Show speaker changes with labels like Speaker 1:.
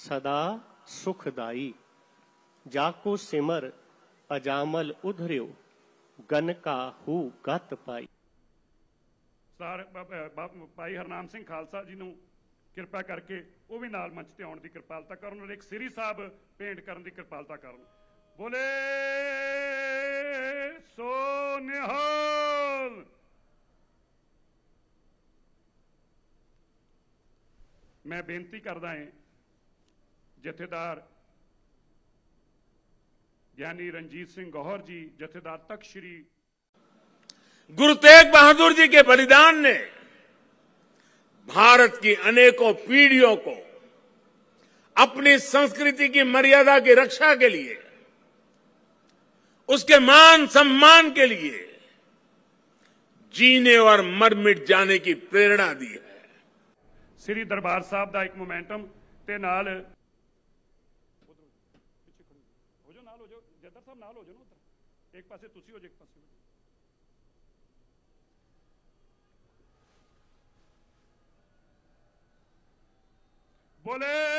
Speaker 1: सदा सुखदाई। जाको सिमर अजामल उधर्यो, गन का हु गत पाई।
Speaker 2: सर भाई हरनाम सिंह खालसा जी ਨੂੰ ਕਿਰਪਾ ਕਰਕੇ ਉਹ ਵੀ ਨਾਲ ਮੰਚ ਤੇ ਆਉਣ ਦੀ ਕਿਰਪਾਲਤਾ ਕਰਨ ਔਰ ਇੱਕ ਸ੍ਰੀ ਸਾਹਿਬ ਭੇਂਟ ਕਰਨ ਦੀ ਕਿਰਪਾਲਤਾ ਕਰਨ। ਬੋਲੇ ਸੋ ਨਿਹਾਲ। मैं बेनती करदा है जथेदार ज्ञानी रणजीत सिंह गौहर जी, जथेदार तख्त श्री
Speaker 3: गुरु तेग बहादुर जी के बलिदान ने भारत की अनेकों पीढ़ियों को अपनी संस्कृति की मर्यादा की रक्षा के लिए, उसके मान सम्मान के लिए जीने और मर मिट जाने की प्रेरणा दी है।
Speaker 2: श्री दरबार साहब का एक मोमेंटम ते नाल हो जाओ, नाल हो जाओ, जदर साहब नाल हो जाओ ना, उधर एक पासे तुसी हो जाओ, एक पासे हो जाओ। बोले